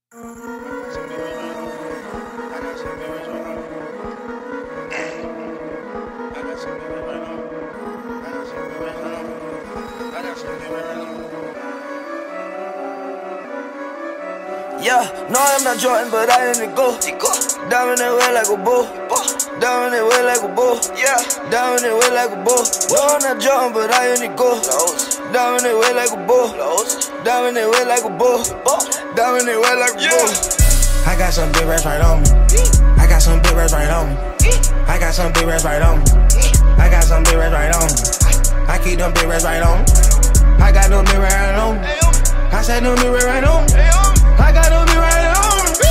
Yeah, no, I'm not Jordan, but I am the go. Down that way like a bull. Down that way like a bull. Yeah, down that way like a bull. No, I'm not Jordan, but I am the go. Down that way like a bull. Down that way like a bull. Down that way like a bull. I got some big rats right on me. I got some big rats right on me. I got some big rats right on me. I got some big rats right on me. I keep them big rats right on me. I got them big rats right on me. I said them big rats right on me. I got them big rats right on me.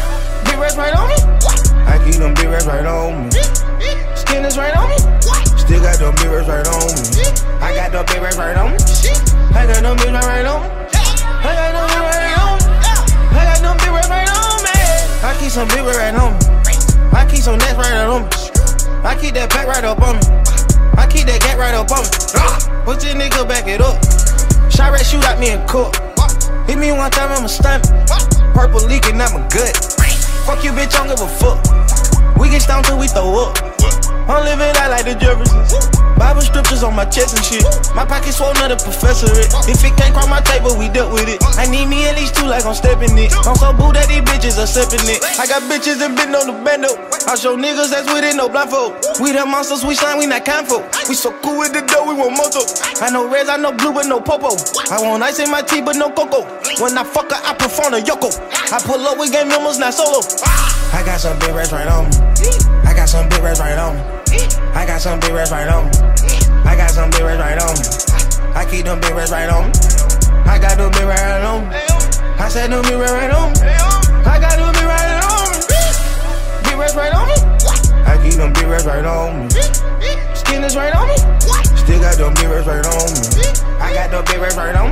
Big rats right on me. I keep them big rats right on me. Skin is right on me. Still got them big rats right on me. I got them big rats right on me. I got them big rats right on me. I got them big rats right on me. I got them big rats right on me. I keep some big rats right on me. I keep some nets right on me. I keep that pack right up on me. I keep that gat right up on me. Put your nigga back it up. Shot rat shoot at me and cook. Hit me one time, I'ma stun me. Purple leaking out my gut. Fuck you, bitch, I don't give a fuck. We get stoned till we throw up. I'm living out like the Jeffersons. Bible scriptures on my chest and shit. My pocket swollen up the professorate. If it can't cross my table, we dealt with it. I need me at least two like I'm stepping it. I'm so boo that these bitches are sipping it. I got bitches and been on the bando. I show niggas that's with it, no blindfold. We the monsters, we slime, we not kind folk. We so cool with the dough, we want moto. I know reds, I know blue, but no popo. I want ice in my tea, but no cocoa. When I fuck her, I perform a yoko. I pull up with gang members, not solo. I got some big rats right on me. I got some big rats right on me. I got some big rats right on me. I got some big rats right on me. I keep them big rats right on me. I got them big rats right on me. I said them big rats right on me. I got them big rats right on me. Big rats right on me. I keep them big rats right on me. Skin is right on me. Still got them big rats right on me. I got them big rats right on me.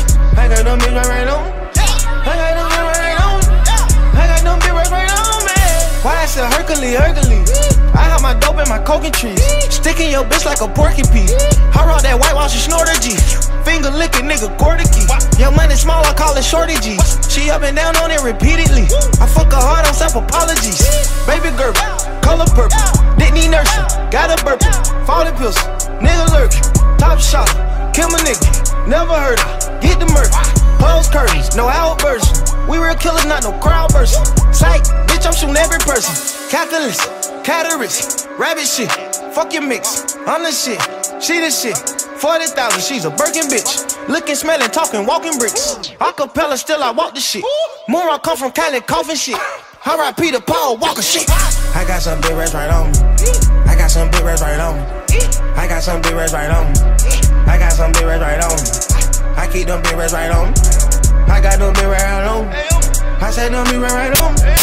I got them big rats right on me. I got them big rats right on me. I got them big rats right on me. Why I said Hercules? I have my dope in my coconut trees. Sticking your bitch like a porcupine. I roll that whitewash and snort a G. Finger licking nigga Gordicky. Your money small, I call it shorty G. She up and down on it repeatedly. I fuck her hard on self apologies. Baby girl, color purple. Didn't need nursing, got a burping. Falling pills, nigga lurking. Top shot, kill my nigga. Never heard her, get the murder. Close curtains, no outburst. We real killers, not no crowd person. Psych, bitch, I'm shooting every person. Capitalist, cataracts, rabbit shit. Fuck your mix, I'm the shit. She the shit. 40,000, she's a Birkin bitch. Looking, smelling, talking, walking bricks. Acapella, still I walk the shit. More I come from Cali, coughing shit. R.I.P. to Paul Walker shit. I got some big rats right on me. I got some big rats right on me. I got some big rats right on me. I got some big rats right on me. I keep them big rats right on me. I got them big rats right on me. I said them big rats right on me.